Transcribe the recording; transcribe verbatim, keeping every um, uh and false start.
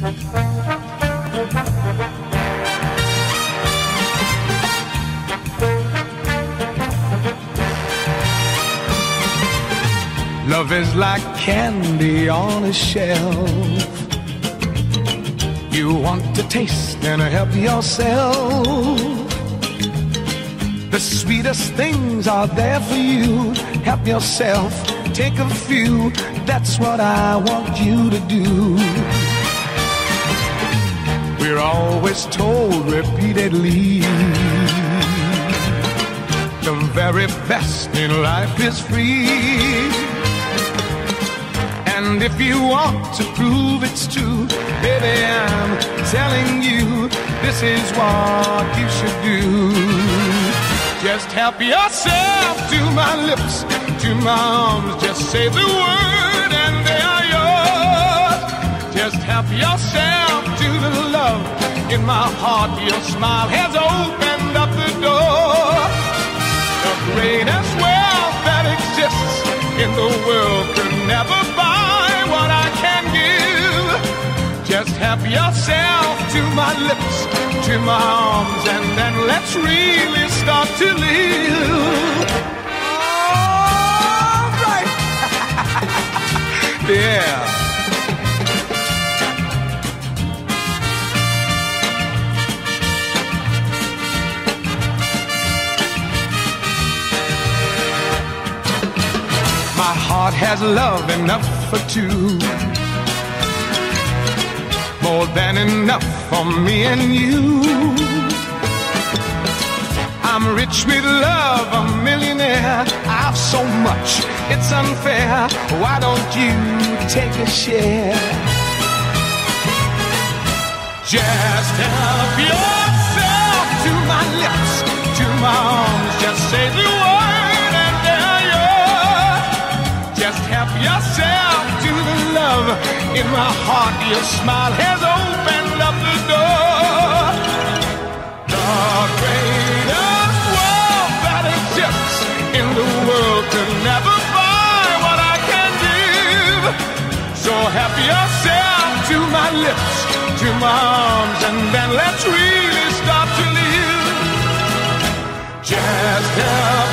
Love is like candy on a shelf. You want to taste and help yourself. The sweetest things are there for you. Help yourself, take a few. That's what I want you to do. We're always told repeatedly the very best in life is free. And if you want to prove it's true, baby, I'm telling you, this is what you should do. Just help yourself to my lips, to my arms. Just say the word and they are yours. Just help yourself to the love in my heart. Your smile has opened up the door. The greatest wealth that exists in the world could never buy what I can give. Just help yourself to my lips, to my arms, and then let's really start to live. All right. Yeah. My heart has love enough for two, more than enough for me and you. I'm rich with love, a millionaire. I've so much, it's unfair. Why don't you take a share? Just help yourself to my lips, to my arms. Just say the word and they're yours. Just help yourself to the love in my heart. Your smile has opened up the door. The greatest wealth that exists in the world could never buy what I can give. So help yourself to my lips, to my arms, and then let's really start to live. Just help